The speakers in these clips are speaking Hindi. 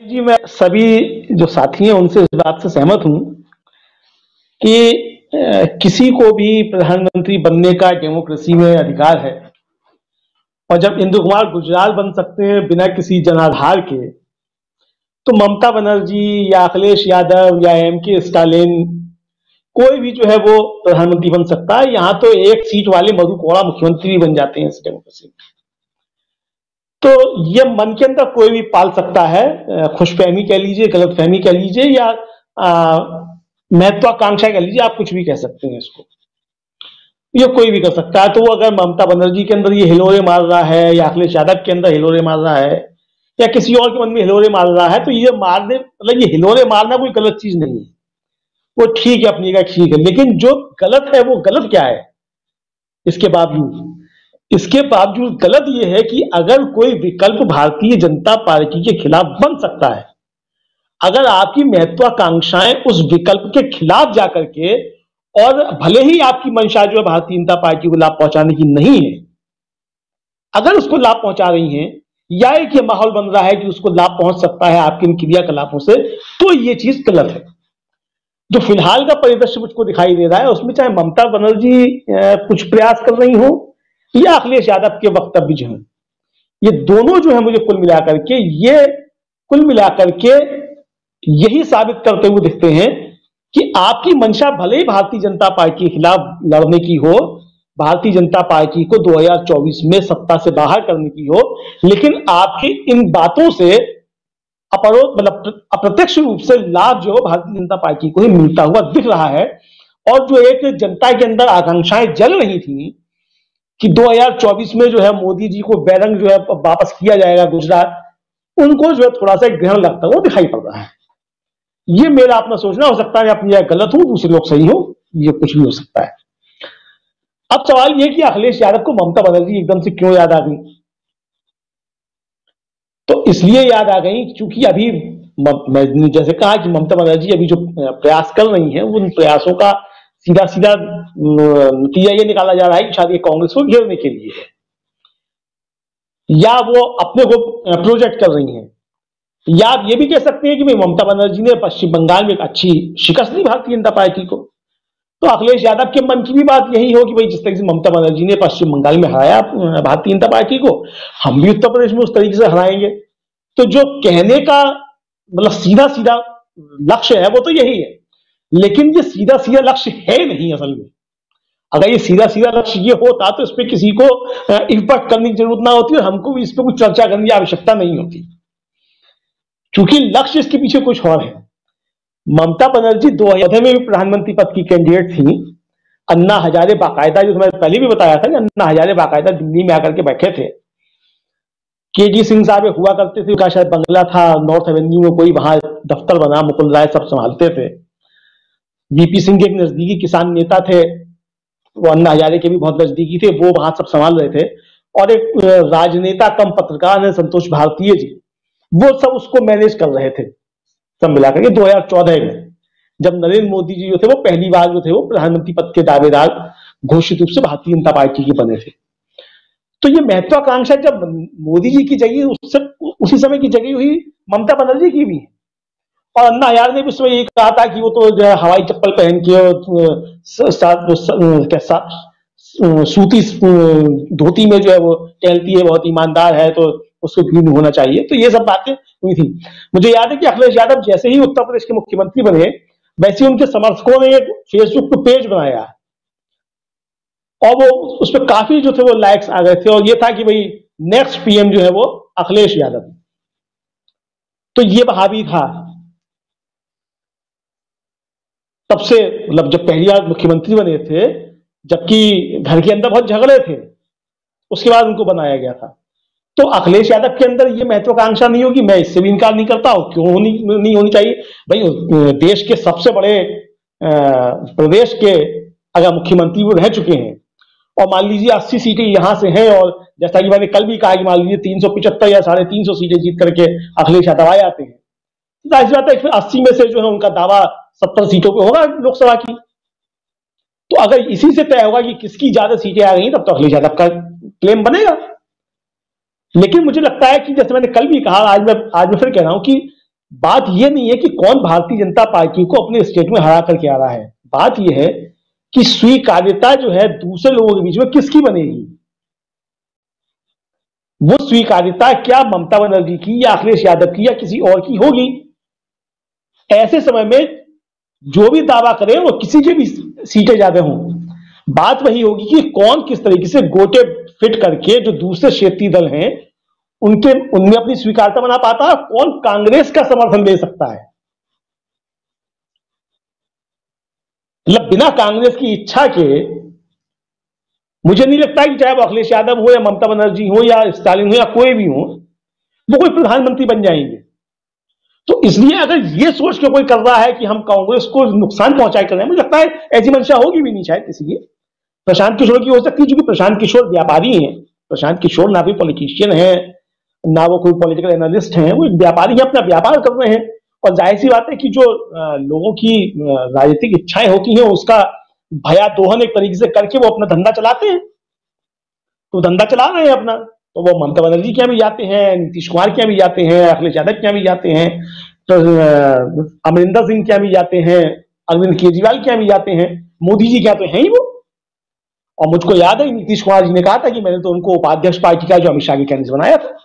जी, मैं सभी जो साथी हैं उनसे इस बात से सहमत हूं कि किसी को भी प्रधानमंत्री बनने का डेमोक्रेसी में अधिकार है। और जब इंदु कुमार गुजराल बन सकते हैं बिना किसी जनाधार के, तो ममता बनर्जी या अखिलेश यादव या एम.के. स्टालिन कोई भी जो है वो प्रधानमंत्री बन सकता है। यहां तो एक सीट वाले मधु कोड़ा मुख्यमंत्री भी बन जाते हैं इस डेमोक्रेसी में। तो ये मन के अंदर कोई भी पाल सकता है, खुशफहमी कह लीजिए, गलतफहमी कह लीजिए, या महत्वाकांक्षा कह लीजिए, आप कुछ भी कह सकते हैं इसको। ये कोई भी कर सकता है। तो वो अगर ममता बनर्जी के अंदर ये हिलोरे मार रहा है, या अखिलेश यादव के अंदर हिलोरे मार रहा है, या किसी और के मन में हिलोरे मार रहा है, तो ये मारने मतलब ये हिलोरे मारना कोई गलत चीज नहीं है। वो ठीक है, अपनी का ठीक है। लेकिन जो गलत है वो गलत क्या है? इसके बावजूद गलत यह है कि अगर कोई विकल्प भारतीय जनता पार्टी के खिलाफ बन सकता है, अगर आपकी महत्वाकांक्षाएं उस विकल्प के खिलाफ जाकर के, और भले ही आपकी मंशा जो है भारतीय जनता पार्टी को लाभ पहुंचाने की नहीं है, अगर उसको लाभ पहुंचा रही हैं, या एक ये माहौल बन रहा है कि उसको लाभ पहुंच सकता है आपके इन क्रियाकलापों से, तो ये चीज गलत है। जो फिलहाल का परिदृश्य मुझको दिखाई दे रहा है, उसमें चाहे ममता बनर्जी कुछ प्रयास कर रही हो, या अखिलेश यादव के वक्तव्य जो है, ये दोनों जो है मुझे कुल मिलाकर के यही साबित करते हुए दिखते हैं कि आपकी मंशा भले ही भारतीय जनता पार्टी के खिलाफ लड़ने की हो, भारतीय जनता पार्टी को 2024 में सत्ता से बाहर करने की हो, लेकिन आपकी इन बातों से अप्रत्यक्ष रूप से लाभ जो भारतीय जनता पार्टी को ही मिलता हुआ दिख रहा है। और जो एक जनता के अंदर आकांक्षाएं जल रही थी कि 2024 में जो है मोदी जी को बैरंग जो है वापस किया जाएगा गुजरात, उनको जो है थोड़ा सा ग्रहण लगता हुआ दिखाई पड़ रहा है। ये मेरा अपना सोचना, हो सकता है अपनी गलत हो, दूसरे लोग सही हो, ये कुछ भी हो सकता है। अब सवाल ये कि अखिलेश यादव को ममता बनर्जी एकदम से क्यों याद आ गई? तो इसलिए याद आ गई क्योंकि अभी मैंने जैसे कहा कि ममता बनर्जी अभी जो प्रयास कर रही हैं, उन प्रयासों का सीधा सीधा नतीजा ये निकाला जा रहा है कि शायद ये कांग्रेस को घेरने के लिए है, या वो अपने को प्रोजेक्ट कर रही हैं, या आप ये भी कह सकते हैं कि भाई ममता बनर्जी ने पश्चिम बंगाल में एक अच्छी शिकस्त दी भारतीय जनता पार्टी को, तो अखिलेश यादव के मन की भी बात यही हो कि भाई जिस तरीके से ममता बनर्जी ने पश्चिम बंगाल में हराया भारतीय जनता पार्टी को, हम भी उत्तर प्रदेश में उस तरीके से हराएंगे। तो जो कहने का मतलब सीधा सीधा लक्ष्य है वो तो यही है, लेकिन ये सीधा सीधा लक्ष्य है नहीं असल में। अगर ये सीधा सीधा लक्ष्य ये होता तो इस पर किसी को इम्पैक्ट करने की जरूरत ना होती, और हमको भी इस पर कुछ चर्चा करने की आवश्यकता नहीं होती, क्योंकि लक्ष्य इसके पीछे कुछ और है। ममता बनर्जी 2014 में भी प्रधानमंत्री पद की कैंडिडेट थी। अन्ना हजारे बाकायदा, जो मैंने पहले भी बताया था कि अन्ना हजारे बाकायदा दिल्ली में आकर के बैठे थे। के.जी. सिंह साहब हुआ करते थे, उनका शायद बंगला था नॉर्थ एवेन्यू में, कोई वहां दफ्तर बना, मुकुल राय सब संभालते थे। वीपी सिंह के एक नजदीकी किसान नेता थे, वो अन्ना हजारे के भी बहुत नजदीकी थे, वो वहां सब संभाल रहे थे। और एक राजनेता कम पत्रकार है संतोष भारतीय जी, वो सब उसको मैनेज कर रहे थे सब मिलाकर के। 2014 में जब नरेंद्र मोदी जी जो थे वो पहली बार जो थे वो प्रधानमंत्री पद के दावेदार घोषित रूप से भारतीय जनता पार्टी के बने थे। तो ये महत्वाकांक्षा जब मोदी जी की जगह उसी समय की जगह हुई ममता बनर्जी की भी है। और अन्ना हजारे ने भी उसमें ये कहा था कि वो तो जो है हवाई चप्पल पहन के सूती धोती में जो है वो टहलती है, बहुत ईमानदार है, तो उसको भी होना चाहिए। तो ये सब बातें हुई थी। मुझे याद है कि अखिलेश यादव जैसे ही उत्तर प्रदेश के मुख्यमंत्री बने, वैसे उनके समर्थकों ने एक फेसबुक पे पेज बनाया, और वो उस पर काफी जो थे वो लाइक्स आ गए थे, और ये था कि भाई नेक्स्ट पीएम जो है वो अखिलेश यादव। तो ये वहावी था तब से, मतलब जब पहली बार मुख्यमंत्री बने थे, जबकि घर के अंदर बहुत झगड़े थे, उसके बाद उनको बनाया गया था। तो अखिलेश यादव के अंदर ये महत्वाकांक्षा नहीं होगी, मैं इससे भी इनकार नहीं करता हूं, क्यों नहीं होनी चाहिए भाई। देश के सबसे बड़े प्रदेश के अगर मुख्यमंत्री वो रह चुके हैं, और मान लीजिए 80 सीटें यहां से हैं, और जैसा कि मैंने कल भी कहा कि मान लीजिए 375 या 350 सीटें जीत करके अखिलेश यादव आ जाते हैं, जाहिर बात है फिर 80 में से जो है उनका दावा 70 सीटों पे होगा लोकसभा की। तो अगर इसी से तय होगा कि किसकी ज्यादा सीटें आ गई, तब तो अखिलेश यादव का क्लेम बनेगा। लेकिन मुझे लगता है कि जैसे मैंने कल भी कहा, आज मैं फिर कह रहा हूं कि बात यह नहीं है कि कौन भारतीय जनता पार्टी को अपने स्टेट में हरा करके आ रहा है, बात यह है कि स्वीकार्यता जो है दूसरे लोगों के बीच में किसकी बनेगी। वो स्वीकार्यता क्या ममता बनर्जी की या अखिलेश यादव की या किसी और की होगी। ऐसे समय में जो भी दावा करे वो किसी के भी सीटें ज्यादा हों, बात वही होगी कि कौन किस तरीके से गोटे फिट करके जो दूसरे क्षेत्रीय दल हैं उनमें अपनी स्वीकार्यता बना पाता है, कौन कांग्रेस का समर्थन दे सकता है। मतलब बिना कांग्रेस की इच्छा के मुझे नहीं लगता कि चाहे वो अखिलेश यादव हो या ममता बनर्जी हो या स्टालिन हो या कोई भी हो, वो कोई प्रधानमंत्री बन जाएंगे। तो इसलिए अगर ये सोच के कोई कर रहा है कि हम कांग्रेस को नुकसान पहुंचाए कर रहे हैं, मुझे लगता है ऐसी मंशा होगी भी नहीं शायद किसी की। प्रशांत किशोर की हो सकती है, क्योंकि प्रशांत किशोर व्यापारी हैं। प्रशांत किशोर ना कोई पॉलिटिशियन है ना वो कोई पॉलिटिकल एनालिस्ट हैं, वो एक व्यापारी है, अपना व्यापार कर रहे हैं। और जाहिर सी बात है कि जो लोगों की राजनीतिक इच्छाएं होती हैं उसका भया दोहन एक तरीके से करके वो अपना धंधा चलाते हैं। तो धंधा चला रहे हैं अपना, तो वो ममता बनर्जी के यहाँ भी जाते हैं, नीतीश कुमार के यहाँ भी जाते हैं, अखिलेश यादव के यहाँ भी जाते हैं, तो अमरिंदर सिंह के यहाँ भी जाते हैं, अरविंद केजरीवाल के यहाँ भी जाते हैं, मोदी जी के यहाँ तो है ही वो। और मुझको याद है नीतीश कुमार जी ने कहा था कि मैंने तो उनको उपाध्यक्ष पार्टी का जो अमित शाह के कहने से बनाया था।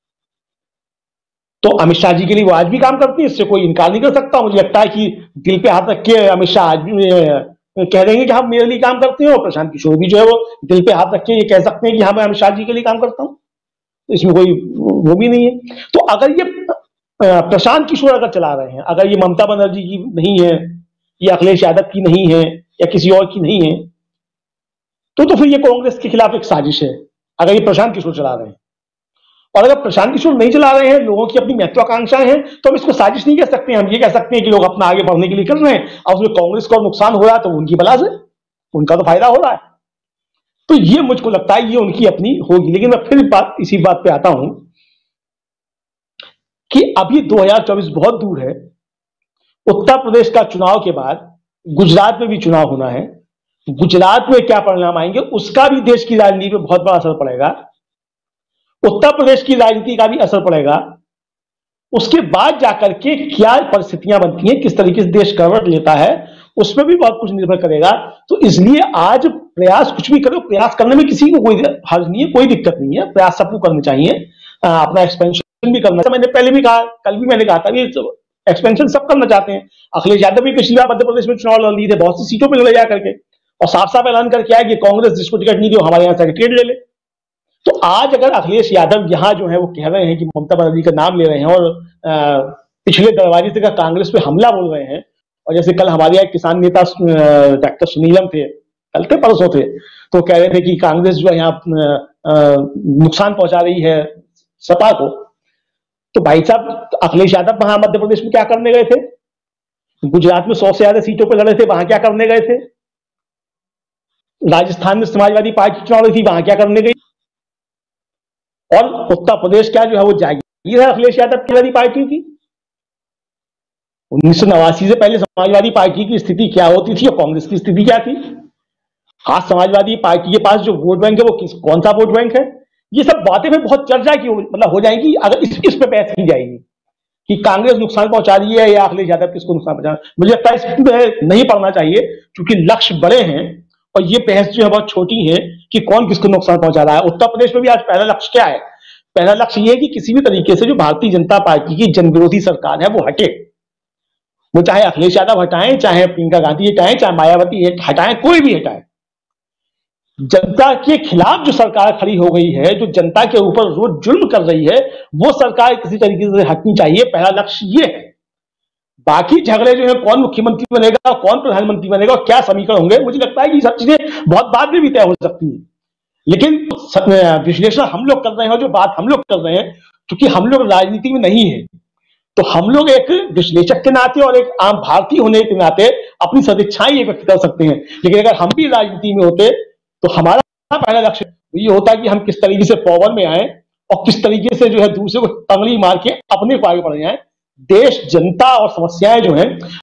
तो अमित शाह जी के लिए वो आज भी काम करती है, इससे कोई इनकार नहीं कर सकता। मुझे लगता है कि दिल पे हाथ रख के अमित शाह आज भी कह देंगे कि हम मेरे लिए काम करते हैं, और प्रशांत किशोर भी जो है वो दिल पे हाथ रख के ये कह सकते हैं कि हाँ मैं अमित शाह जी के लिए काम करता हूं। तो इसमें कोई वो भी नहीं है। तो अगर ये प्रशांत किशोर अगर चला रहे हैं, अगर ये ममता बनर्जी की नहीं है या अखिलेश यादव की नहीं है या किसी और की नहीं है, तो फिर ये कांग्रेस के खिलाफ एक साजिश है अगर ये प्रशांत किशोर चला रहे हैं। और अगर प्रशांत किशोर नहीं चला रहे हैं, लोगों की अपनी महत्वाकांक्षाएं हैं, तो हम इसको साजिश नहीं कह सकते। हम ये कह सकते हैं कि लोग अपना आगे बढ़ने के लिए कर रहे हैं, और उसमें कांग्रेस को नुकसान हो रहा है तो उनकी बला से उनका तो फायदा हो रहा है। तो ये मुझको लगता है ये उनकी अपनी होगी। लेकिन मैं फिर इसी बात पे आता हूं कि अभी 2024 बहुत दूर है। उत्तर प्रदेश का चुनाव के बाद गुजरात में भी चुनाव होना है। गुजरात में क्या परिणाम आएंगे उसका भी देश की राजनीति पर बहुत बड़ा असर पड़ेगा, उत्तर प्रदेश की राजनीति का भी असर पड़ेगा। उसके बाद जाकर के क्या परिस्थितियां बनती हैं, किस तरीके से देश करवट लेता है, उसमें भी बहुत कुछ निर्भर करेगा। तो इसलिए आज प्रयास कुछ भी करो, प्रयास करने में किसी को कोई हर्ज नहीं है, कोई दिक्कत नहीं है, प्रयास सबको करने चाहिए, अपना एक्सपेंशन भी करना चाहिए। मैंने पहले भी कहा, कल भी मैंने कहा था कि एक्सपेंशन सब करना चाहते हैं। अखिलेश यादव भी पिछली बार मध्य प्रदेश में चुनाव लड़ लिए थे, बहुत सी सीटों पर लड़े जा करके, और साफ साफ ऐलान करके आया कि कांग्रेस जिसको टिकट नहीं दी हमारे यहाँ सेक्रेटरी ले ले। तो आज अगर अखिलेश यादव यहां जो है वो कह रहे हैं कि ममता बनर्जी का नाम ले रहे हैं और पिछले दरवाजे से कांग्रेस पे हमला बोल रहे हैं, और जैसे कल हमारे यहाँ किसान नेता डॉक्टर सुनीलम थे, कल थे परसों थे, तो कह रहे थे कि कांग्रेस जो है यहाँ नुकसान पहुंचा रही है सपा को। तो भाई साहब अखिलेश यादव वहां मध्य प्रदेश में क्या करने गए थे? गुजरात में 100 से ज्यादा सीटों पर लड़े थे, वहां क्या करने गए थे? राजस्थान में समाजवादी पार्टी चुनाव लड़ी थी, वहां क्या करने गई? और उत्तर प्रदेश क्या जो है वो जागीर है अखिलेश यादव की समाजवादी पार्टी की। 1989 से पहले समाजवादी पार्टी की स्थिति क्या होती थी और कांग्रेस की स्थिति क्या थी? आज समाजवादी पार्टी के पास जो वोट बैंक है वो कौन सा वोट बैंक है? ये सब बातें में बहुत चर्चा की मतलब हो जाएगी अगर इस पे बहस की जाएगी कि कांग्रेस नुकसान पहुंचा रही है या अखिलेश यादव किसको नुकसान पहुंचा। मुझे लगता है इसमें नहीं पढ़ना चाहिए, क्योंकि लक्ष्य बड़े हैं और ये बहस जो है बहुत छोटी है कि कौन किसको नुकसान पहुंचा रहा है। उत्तर प्रदेश में भी आज पहला लक्ष्य क्या है? पहला लक्ष्य ये है कि किसी भी तरीके से जो भारतीय जनता पार्टी की जनविरोधी सरकार है वो हटे। वो चाहे अखिलेश यादव हटाएं, चाहे प्रियंका गांधी हटाएं, चाहे मायावती हटाएं, कोई भी हटाए। जनता के खिलाफ जो सरकार खड़ी हो गई है, जो जनता के ऊपर रोज जुल्म कर रही है, वो सरकार किसी तरीके से हटनी चाहिए। पहला लक्ष्य ये है। बाकी झगड़े जो है कौन मुख्यमंत्री बनेगा, कौन प्रधानमंत्री बनेगा और क्या समीकरण होंगे, मुझे लगता है कि सब चीजें बहुत बाद में भी तय हो सकती है। लेकिन विश्लेषण हम लोग कर रहे हैं, जो बात हम लोग कर रहे हैं, क्योंकि हम लोग राजनीति में नहीं है, तो हम लोग एक विश्लेषक के नाते और एक आम भारतीय होने के नाते अपनी सदिच्छाएं ये व्यक्त कर सकते हैं। लेकिन अगर हम भी राजनीति में होते तो हमारा पहला लक्ष्य ये होता कि हम किस तरीके से पावर में आए और किस तरीके से जो है दूसरे को तंगड़ी मार के अपने को आगे बढ़ जाए। देश, जनता और समस्याएं जो हैं